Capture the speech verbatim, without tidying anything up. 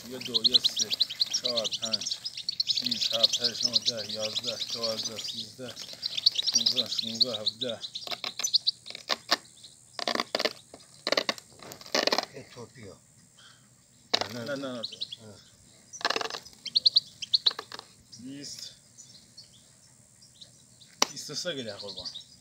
یه دو یه سه چهار پنج شیش هفت هشت نه ده یازده دوازده سیزده پونزده شونزده هفده اتوپیا نه نه نه بیست بیست و سه گله قربان